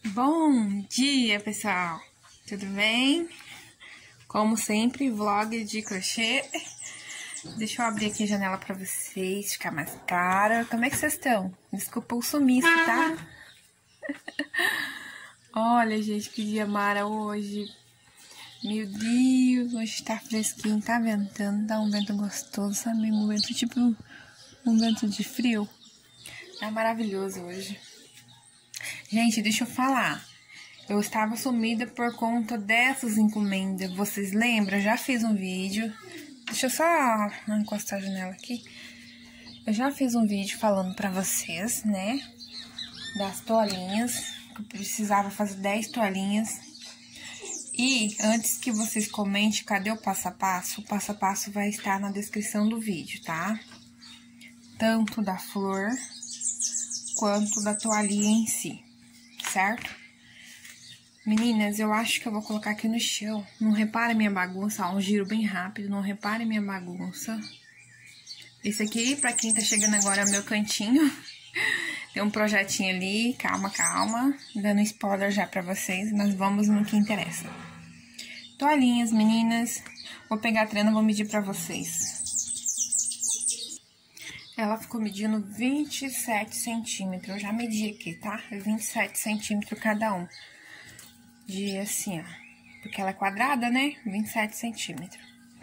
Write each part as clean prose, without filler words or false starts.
Bom dia, pessoal! Tudo bem? Como sempre, vlog de crochê. Deixa eu abrir aqui a janela pra vocês, ficar mais clara. Como é que vocês estão? Desculpa o sumiço, tá? Olha, gente, que dia mara hoje. Meu Deus, hoje tá fresquinho, tá ventando, tá um vento gostoso, sabe? Um vento tipo um vento de frio. Tá maravilhoso hoje. Gente, deixa eu falar. Eu estava sumida por conta dessas encomendas. Vocês lembram? Eu já fiz um vídeo. Deixa eu só encostar a janela aqui. Eu já fiz um vídeo falando pra vocês, né? Das toalhinhas. Que eu precisava fazer 10 toalhinhas. E antes que vocês comentem cadê o passo a passo vai estar na descrição do vídeo, tá? Tanto da flor quanto da toalhinha em si, certo? Meninas, eu acho que eu vou colocar aqui no chão. Não repare minha bagunça, ó, um giro bem rápido, não repare minha bagunça. Esse aqui, pra quem tá chegando agora, é o meu cantinho. Tem um projetinho ali, calma, calma. Dando spoiler já pra vocês, mas vamos no que interessa. Toalhinhas, meninas. Vou pegar a trena e vou medir pra vocês. Ela ficou medindo 27 centímetros. Eu já medi aqui, tá? 27 centímetros cada um. De assim, ó. Porque ela é quadrada, né? 27 centímetros.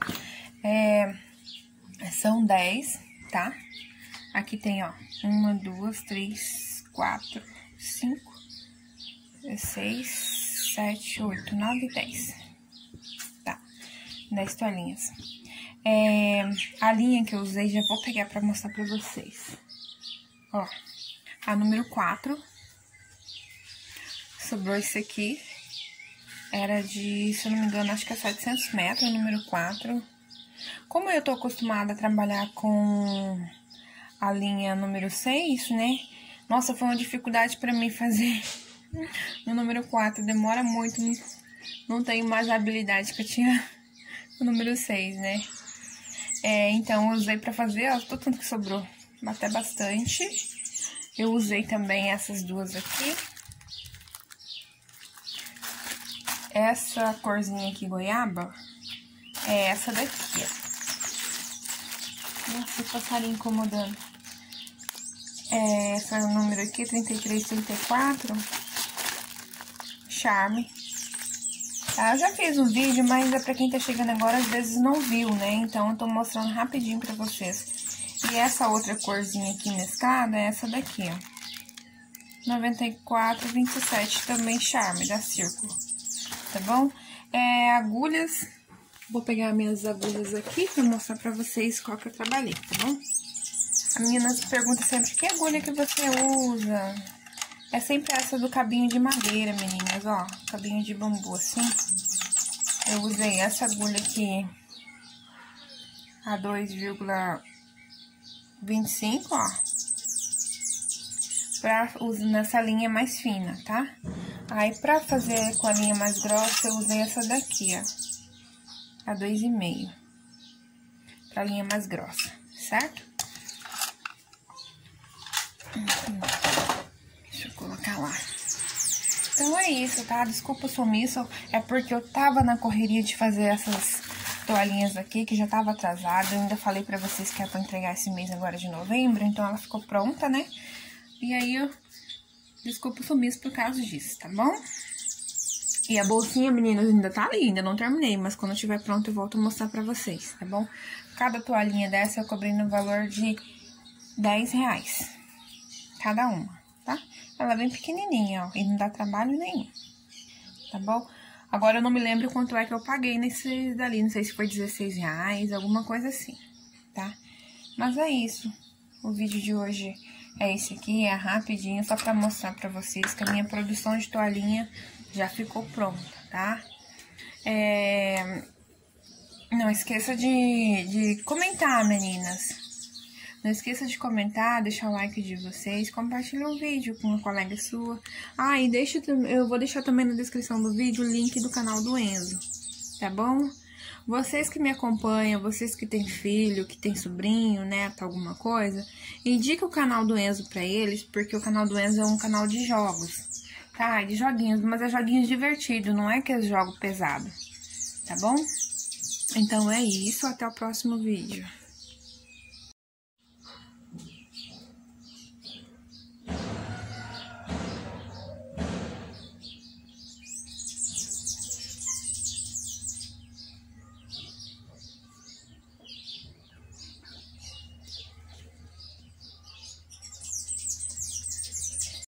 São 10, tá? Aqui tem, ó. 1, 2, 3, 4, 5, 6, 7, 8, 9, 10. Tá? 10 toalhinhas. A linha que eu usei, já vou pegar pra mostrar pra vocês. Ó, a número 4. Sobrou esse aqui. Era de, se eu não me engano, acho que é 700 metros, o número 4. Como eu tô acostumada a trabalhar com a linha número 6, né? Nossa, foi uma dificuldade pra mim fazer no número 4. Demora muito, não tenho mais a habilidade que eu tinha no número 6, né? Então, eu usei pra fazer, ó, tanto que sobrou até bastante. Eu usei também essas duas aqui. Essa corzinha aqui, goiaba, é essa daqui, ó. Nossa, o passarinho incomodando. Essa número aqui, 33, 34. Charme. Tá, eu já fiz um vídeo, mas é pra quem tá chegando agora, às vezes não viu, né? Então, eu tô mostrando rapidinho pra vocês. E essa outra corzinha aqui mesclada é essa daqui, ó. 94, 27, também Charme, da Círculo. Tá bom? Agulhas. Vou pegar minhas agulhas aqui pra mostrar pra vocês qual que eu trabalhei, tá bom? A menina pergunta sempre, que agulha que você usa? É sempre essa do cabinho de madeira, meninas, ó. Cabinho de bambu, assim. Eu usei essa agulha aqui, a 2,25, ó. Pra usar nessa linha mais fina, tá? Aí, pra fazer com a linha mais grossa, eu usei essa daqui, ó. A 2,5. Pra linha mais grossa, certo? Deixa eu colocar lá. Então, é isso, tá? Desculpa o sumiço. É porque eu tava na correria de fazer essas toalhinhas aqui, que já tava atrasada. Eu ainda falei pra vocês que era pra entregar esse mês agora de novembro. Então, ela ficou pronta, né? E aí, eu... Desculpa o sumiço por causa disso, tá bom? E a bolsinha, meninas, ainda tá ali, ainda não terminei. Mas quando estiver pronto, eu volto a mostrar pra vocês, tá bom? Cada toalhinha dessa eu cobrei no valor de R$10. Cada uma, tá? Ela é bem pequenininha, ó. E não dá trabalho nenhum, tá bom? Agora, eu não me lembro quanto é que eu paguei nesse dali. Não sei se foi R$16, alguma coisa assim, tá? Mas é isso. O vídeo de hoje é esse aqui, é rapidinho, só pra mostrar pra vocês que a minha produção de toalhinha já ficou pronta, tá? Não esqueça de comentar, meninas. Não esqueça de comentar, deixar o like de vocês, compartilhar o vídeo com uma colega sua. E eu vou deixar também na descrição do vídeo o link do canal do Enzo, tá bom? Vocês que me acompanham, vocês que têm filho, que têm sobrinho, neto, alguma coisa, indica o canal do Enzo pra eles, porque o canal do Enzo é um canal de jogos. tá? De joguinhos, mas é joguinhos divertidos, não é que é jogo pesado, tá bom? Então é isso, até o próximo vídeo.